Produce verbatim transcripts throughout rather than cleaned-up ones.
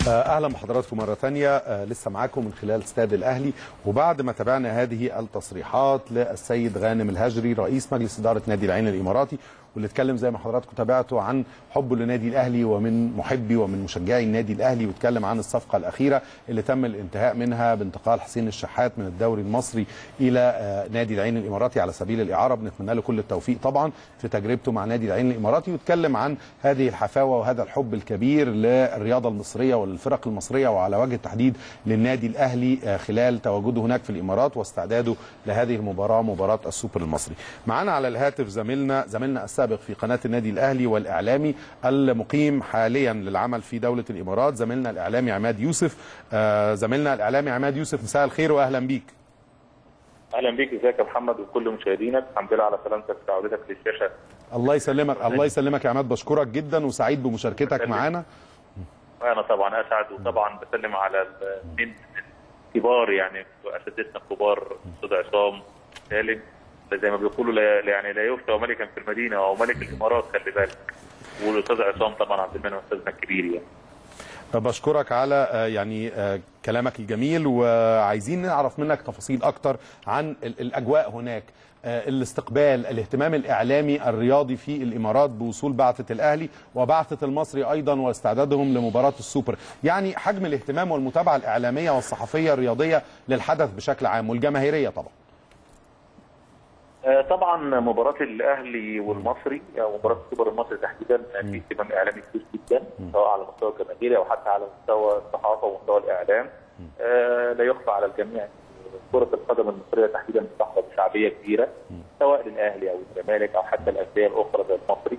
اهلا بحضراتكم مره ثانيه. لسه معاكم من خلال استاد الاهلي، وبعد ما تابعنا هذه التصريحات للسيد غانم الهجري رئيس مجلس اداره نادي العين الاماراتي، واللي اتكلم زي ما حضراتكم تابعتوا عن حبه لنادي الاهلي ومن محبي ومن مشجعي النادي الاهلي، واتكلم عن الصفقه الاخيره اللي تم الانتهاء منها بانتقال حسين الشحات من الدوري المصري الى نادي العين الاماراتي على سبيل الاعاره. بنتمنى له كل التوفيق طبعا في تجربته مع نادي العين الاماراتي، واتكلم عن هذه الحفاوه وهذا الحب الكبير للرياضه المصريه والفرق المصريه، وعلى وجه التحديد للنادي الاهلي خلال تواجده هناك في الامارات واستعداده لهذه المباراه، مباراه السوبر المصري. معنا على الهاتف زميلنا زميلنا السابق في قناه النادي الاهلي والاعلامي المقيم حاليا للعمل في دوله الامارات، زميلنا الاعلامي عماد يوسف. آه زميلنا الاعلامي عماد يوسف، مساء الخير واهلا بيك. اهلا بيك، ازيك يا محمد وكل مشاهدينك؟ الحمد لله على سلامتك في عودتك للشاشه. الله يسلمك الله يسلمك يا عماد، بشكرك جدا وسعيد بمشاركتك معانا. انا طبعا اسعد، وطبعا بسلم على من الكبار يعني اساتذتنا الكبار، الاستاذ عصام سالم، زي ما بيقولوا لا يعني لا يفتى ملكا في المدينه او ملك الامارات، خلي بالك. والاستاذ عصام طبعا عبد المنعم استاذنا الكبير يعني. بشكرك على يعني كلامك الجميل، وعايزين نعرف منك تفاصيل اكتر عن الاجواء هناك، الاستقبال، الاهتمام الاعلامي الرياضي في الامارات بوصول بعثه الاهلي وبعثه المصري ايضا واستعدادهم لمباراه السوبر، يعني حجم الاهتمام والمتابعه الاعلاميه والصحفيه الرياضيه للحدث بشكل عام والجماهيريه طبعا. طبعا مباراه الاهلي والمصري او مباراه السوبر المصري تحديدا في اهتمام اعلامي كبير جدا، سواء على المستوى الجماهيري او حتى على مستوى الصحافه ومستوى الاعلام. آه لا يخفى على الجميع كره القدم المصريه تحديدا بتحظى بشعبيه كبيره، سواء للاهلي او الزمالك او حتى الانديه الاخرى زي المصري.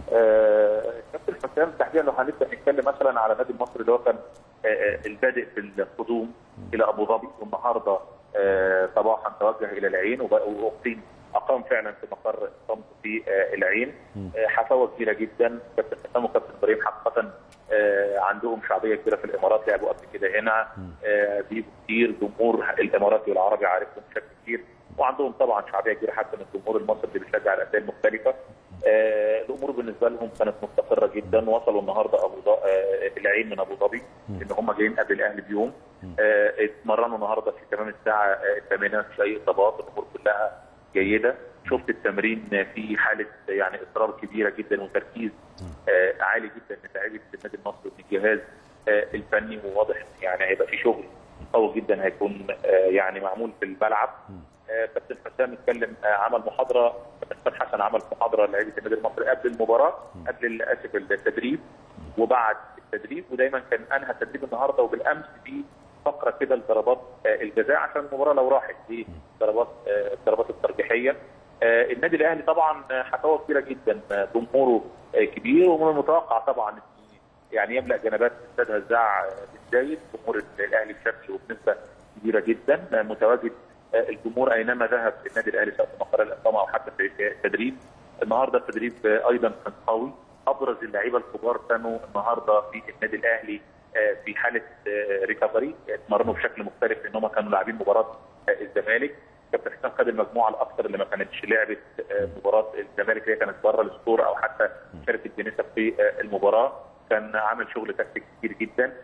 آه كابتن حسام تحديدا لو هنبدا نتكلم مثلا على نادي المصري اللي هو كان آه البادئ في القدوم الى ابو ظبي، والنهارده آه صباحا توجه الى العين واقيم اقام فعلا في مقر اقامته في آه العين. آه حفاوه كبيره جدا، كابتن حسام وكابتن ابراهيم حقيقه آه عندهم شعبيه كبيره في الامارات، لعبوا قبل كده هنا، آه بيجوا كتير، جمهور الاماراتي والعربي عارفهم بشكل كبير، وعندهم طبعا شعبيه كبيره حتى من الجمهور المصري اللي بيشجع الانديه المختلفه. آه الامور بالنسبه لهم كانت مستقره جدا، وصلوا النهارده ابو ظبي آه العين من ابو ظبي، ان هم جايين قبل الاهلي بيوم. آه اتمرنوا النهارده في تمام الساعه الثامنه، مفيش اي اصابات، الامور كلها جيده. شفت التمرين في حاله يعني اصرار كبيره جدا وتركيز آه عالي جدا من لاعيبه النادي المصري والجهاز آه الفني، وواضح يعني هيبقى في شغل قوي جدا هيكون آه يعني معمول في الملعب. آه كابتن حسام اتكلم، آه عمل محاضره، كابتن حسن عمل محاضره للاعيبه النادي المصري قبل المباراه، قبل اسف التدريب وبعد التدريب، ودايما كان انهى التدريب النهارده وبالامس في فقره كده لضربات آه الجزاء عشان المباراه لو راحت دي ضربات آه الضربات الترجيحيه. آه النادي الاهلي طبعا حفاوه كبيره جدا، آه جمهوره آه كبير، ومن المتوقع طبعا يعني يملا جنبات استاد هزاع بالزايد. جمهور الاهلي بشكل وبنسبه كبيره جدا آه متواجد، آه الجمهور اينما ذهب النادي الاهلي سواء في مقر الاقامه او حتى في التدريب. النهارده التدريب آه ايضا كان قوي، ابرز اللعيبه الكبار كانوا النهارده في النادي الاهلي آه في حاله آه ريكفري، اتمرنوا بشكل مختلف لان هم كانوا لاعبين مباراه آه الزمالك. كابتن حسام خد المجموعه الاكثر اللي ما كانتش لعبت مباراه الزمالك، اللي كانت بره السكور او حتى شاركت بنسب في المباراه، كان عامل شغل تكتيك كتير جدا.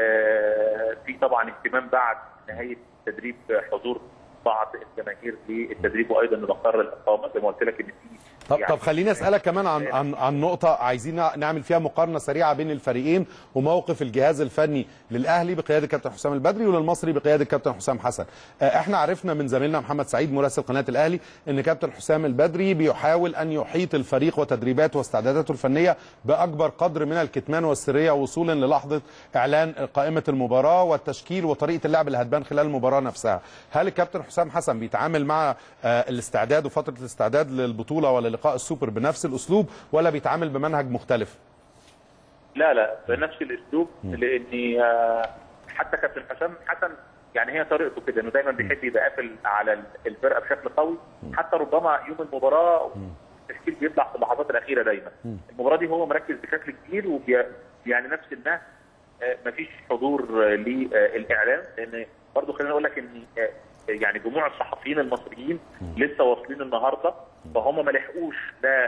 في طبعا اهتمام بعد نهايه التدريب حضور بعض الجماهير للتدريب وايضا لمقر الاقامه، زي ما قلت لك ان في طب يعني طب خليني اسالك كمان عن عن عن نقطه عايزين نعمل فيها مقارنه سريعه بين الفريقين، وموقف الجهاز الفني للاهلي بقياده كابتن حسام البدري وللمصري بقياده كابتن حسام حسن. احنا عرفنا من زميلنا محمد سعيد مراسل قناه الاهلي ان كابتن حسام البدري بيحاول ان يحيط الفريق وتدريباته واستعداداته الفنيه باكبر قدر من الكتمان والسريه وصولا للحظه اعلان قائمه المباراه والتشكيل وطريقه اللعب اللي هتبان خلال المباراه نفسها. هل الكابتن حسام حسن بيتعامل مع الاستعداد وفتره الاستعداد للبطوله ولا لقاء السوبر بنفس الاسلوب، ولا بيتعامل بمنهج مختلف؟ لا لا بنفس الاسلوب، لاني حتى كابتن حسام حسن يعني هي طريقته كده انه دايما بيحب يبقى قافل على الفرقه بشكل قوي، حتى ربما يوم المباراه التشكيل بيطلع في اللحظات الاخيره دايما. المباراه دي هو مركز بشكل كبير، وبي يعني نفس النهج مفيش حضور للاعلام، لان برضه خليني اقول لك ان يعني جموع الصحفيين المصريين لسه واصلين النهارده، فهم ما لحقوش لا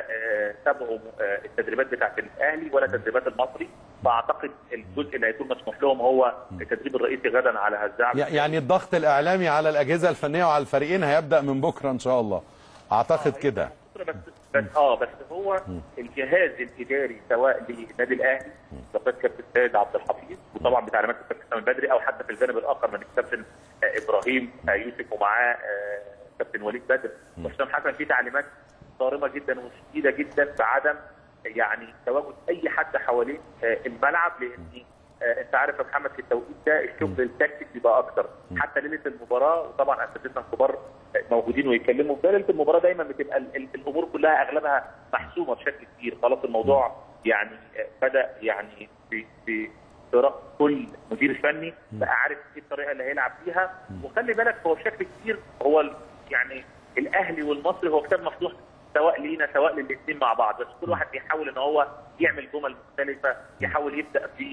تابعوا التدريبات بتاعه الاهلي ولا تدريبات المصري، فاعتقد الجزء اللي هيكون مسموح لهم هو التدريب الرئيسي غدا على هزاع. يعني الضغط الاعلامي على الاجهزه الفنيه وعلى الفريقين هيبدا من بكره ان شاء الله، اعتقد آه كده. بس بس اه بس هو الجهاز الاداري سواء للنادي الاهلي بقياده كابتن سيد عبد الحفيظ وطبعا بتعليمات الكابتن حسام البدري، او حتى في الجانب الاخر من الكابتن ابراهيم يوسف ومعاه كابتن وليد بدر وحسام حسن، في تعليمات صارمه جدا وشديده جدا بعدم يعني تواجد اي حد حوالين الملعب، لان انت عارف يا محمد في التوقيت ده الشغل التكتيك بيبقى اكتر، حتى ليله المباراه وطبعا اساتذتنا الكبار موجودين ويتكلموا في ليله المباراه دايما بتبقى الامور كلها اغلبها محسومه بشكل كبير، خلاص الموضوع يعني بدا يعني في في اختراق كل مدير فني بقى عارف ايه الطريقه اللي هيلعب بيها، وخلي بالك هو بشكل كبير هو يعني الاهلي والمصري هو كتاب مفتوح سواء لينا سواء للاثنين مع بعض، بس كل واحد بيحاول ان هو يعمل جمل مختلفه، يحاول يبدا في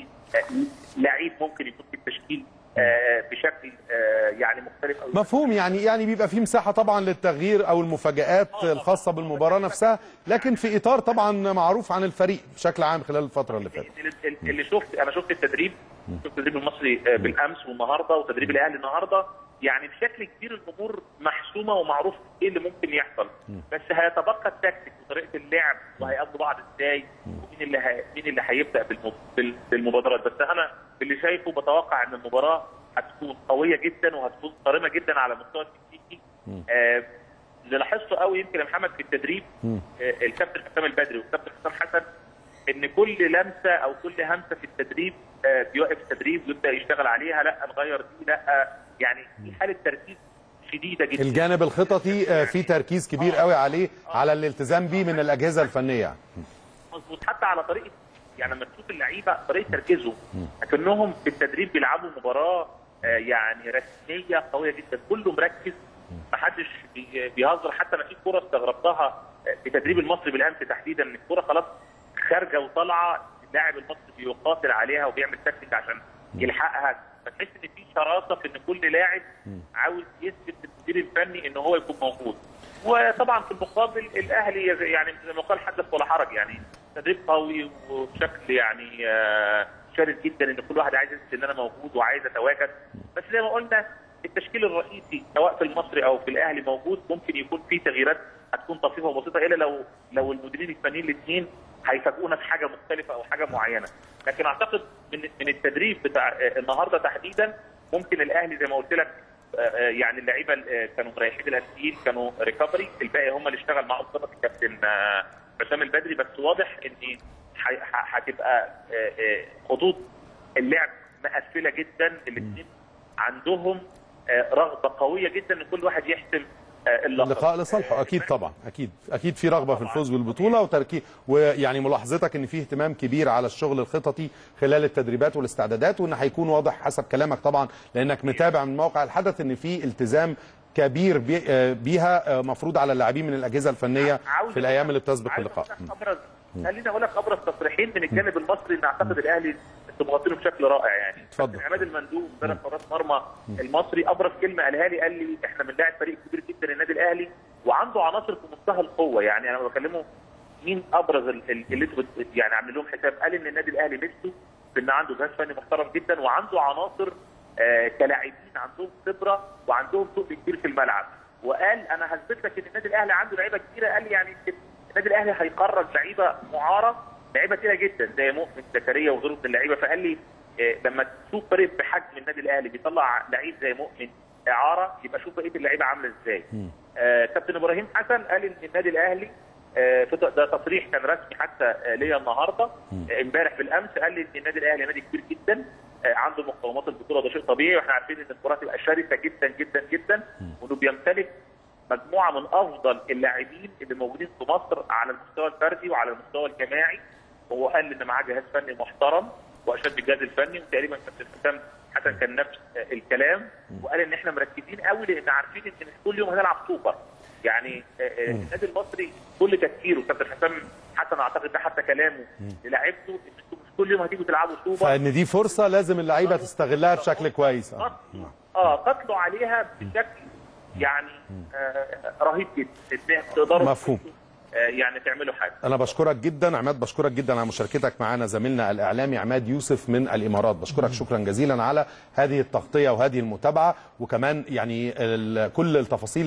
لعيب ممكن يكون في التشكيل بشكل يعني مختلف أو مفهوم. يعني يعني بيبقى في مساحه طبعا للتغيير او المفاجآت الخاصه بالمباراه نفسها، لكن في اطار طبعا معروف عن الفريق بشكل عام خلال الفتره اللي فاتت. اللي شفت انا شفت التدريب، شفت التدريب المصري بالامس والنهارده وتدريب الاهلي النهارده، يعني بشكل كبير الامور محسومه ومعروف ايه اللي ممكن يحصل، بس هيتبقى التكتيك وطريقه اللعب وهيقضوا بعض ازاي ومين اللي ه... مين اللي هيبدا بالمبادرات. بس انا اللي شايفه بتوقع ان المباراه هتكون قويه جدا وهتكون صارمه جدا على المستوى التكتيكي. آه اللي لاحظته قوي يمكن يا محمد في التدريب آه الكابتن حسام البدري والكابتن حسام حسن، ان كل لمسه او كل همسه في التدريب آه بيوقف التدريب ويبدا يشتغل عليها، لا نغير دي، لا يعني في حاله تركيز شديده جدا. الجانب الخططي في تركيز كبير قوي عليه على الالتزام بيه من الاجهزه الفنيه. مظبوط، حتى على طريقه يعني لما تشوف اللعيبه طريقه تركيزهم اكنهم في التدريب بيلعبوا مباراه يعني رسميه قويه جدا، كله مركز محدش بيهزر. حتى انا في كوره استغربتها في تدريب المصري بالامس تحديدا، ان الكوره خلاص خارجه وطالعه، اللاعب المصري بيقاتل عليها وبيعمل تكتيك عشان يلحقها، فتحس ان في شراسه في ان كل لاعب عاوز يثبت للمدير الفني ان هو يكون موجود. وطبعا في المقابل الاهلي يعني زي ما قال حدث ولا حرج، يعني تدريب قوي وبشكل يعني شرس جدا ان كل واحد عايز يثبت ان انا موجود وعايز اتواجد. بس زي ما قلنا التشكيل الرئيسي سواء في المصري او في الاهلي موجود، ممكن يكون في تغييرات هتكون طفيفه وبسيطه الا لو لو المديرين الفنيين الاثنين هيفاجئونا في حاجه مختلفه او حاجه معينه. لكن اعتقد من من التدريب بتاع النهارده تحديدا ممكن الاهلي زي ما قلت لك يعني اللعيبه كانوا مريحين الاساسيين كانوا ريكفري، الباقي هم اللي اشتغل معاهم خطه الكابتن حسام البدري. بس واضح ان هتبقى خطوط اللعب مقفله جدا، الاثنين عندهم رغبه قويه جدا ان كل واحد يحسم اللقاء لصالحه. اكيد طبعا، اكيد اكيد في رغبه في الفوز بالبطوله وتركيز، ويعني ملاحظتك ان في اهتمام كبير على الشغل الخططي خلال التدريبات والاستعدادات، وان هيكون واضح حسب كلامك طبعا لانك متابع من موقع الحدث ان في التزام كبير بيها مفروض على اللاعبين من الاجهزه الفنيه في الايام اللي بتسبق اللقاء. خليني اقول لك ابرز تصريحين من الجانب المصري ان اعتقد الاهلي مغطينه بشكل رائع. يعني اتفضل. عماد المندوب مدرب حراس مرمى المصري ابرز كلمه قالها لي، قال لي احنا بنلاعب فريق كبير جدا النادي الاهلي وعنده عناصر في منتهى القوه. يعني انا بكلمه مين ابرز اللي انتوا يعني عاملين لهم حساب، قال ان النادي الاهلي ميزته في ان عنده جهاز فني محترم جدا وعنده عناصر آه كلاعبين عندهم خبره وعندهم تقل كبير في الملعب. وقال انا هثبت لك ان النادي الاهلي عنده لعيبه كتيره. قال لي يعني النادي الاهلي هيخرج لعيبه معاره، لعيبه كتيره جدا زي مؤمن زكريا وغيره من اللعيبه. فقال لي إيه لما تشوف فريق بحجم النادي الاهلي بيطلع لعيب زي مؤمن اعاره، يبقى شوف بقيه اللعيبه عامله ازاي. آه كابتن ابراهيم حسن قال ان النادي الاهلي آه ده تصريح كان رسمي حتى آه ليا النهارده امبارح آه بالامس، قال لي ان النادي الاهلي نادي كبير جدا آه عنده مقومات البطوله، ده شيء طبيعي، واحنا عارفين ان المباراه تبقى شرسه جدا جدا جدا، وانه بيمتلك مجموعه من افضل اللاعبين اللي موجودين في مصر على المستوى الفردي وعلى المستوى الجماعي. هو قال ان معاه جهاز فني محترم واشاد بالجهاز الفني، وتقريبا كابتن حسام حسن كان نفس الكلام، وقال ان احنا مركزين قوي لان عارفين ان مش كل يوم هنلعب سوبر. يعني النادي المصري كل تفكيره كابتن حسام حسن اعتقد ده حتى كلامه للاعيبته ان مش كل يوم هتيجوا تلعبوا سوبر، فان دي فرصه لازم اللعيبه تستغلها بشكل كويس. اه اه قتلوا عليها بشكل يعني آه رهيب جدا. تقدروا مفهوم يعني تعملوا حاجه. انا بشكرك جدا عماد، بشكرك جدا على مشاركتك معنا زميلنا الاعلامي عماد يوسف من الامارات. بشكرك شكرا جزيلا على هذه التغطيه وهذه المتابعه، وكمان يعني كل التفاصيل